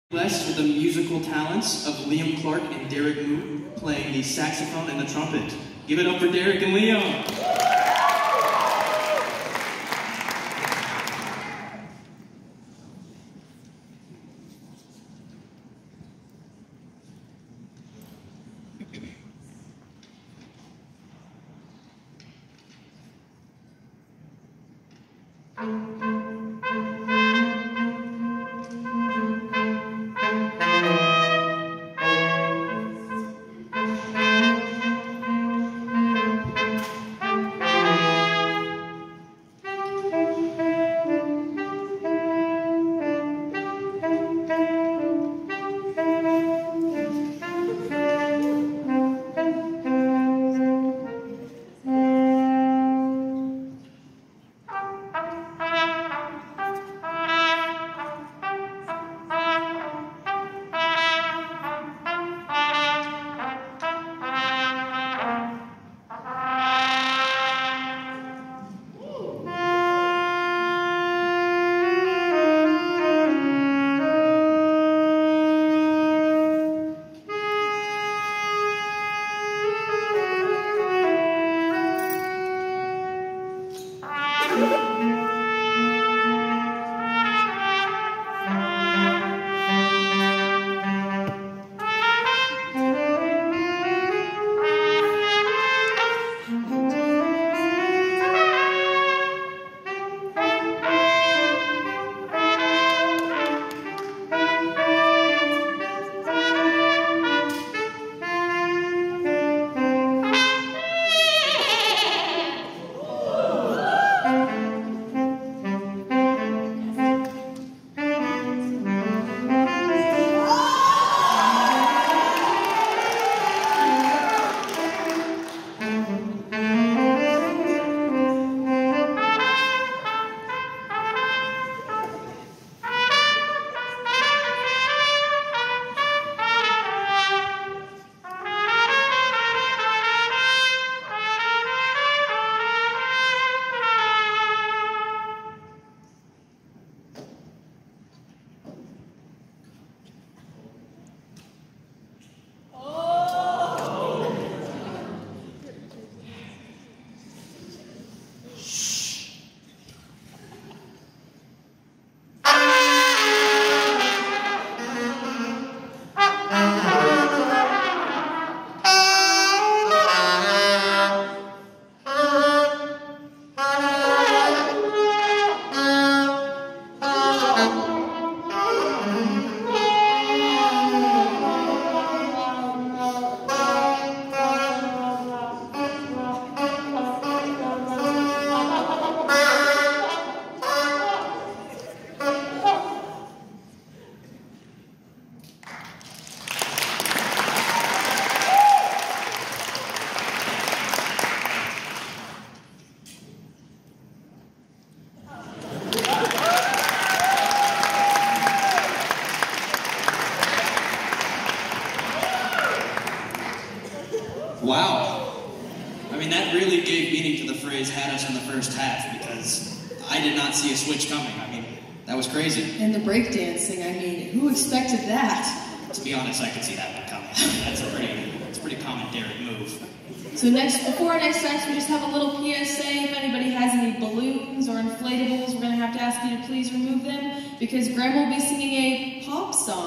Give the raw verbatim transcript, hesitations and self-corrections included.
Blessed with the musical talents of Liam Clark and Derrik Moot playing the saxophone and the trumpet. Give it up for Derrik and Liam. Wow. I mean, that really gave meaning to the phrase, had us in the first half, because I did not see a switch coming. I mean, that was crazy. And the breakdancing, I mean, who expected that? To be honest, I could see that one coming. That's a pretty, that's a pretty common Derrik move. So next, before our next act, we just have a little P S A. If anybody has any balloons or inflatables, we're going to have to ask you to please remove them, because Grandma will be singing a pop song.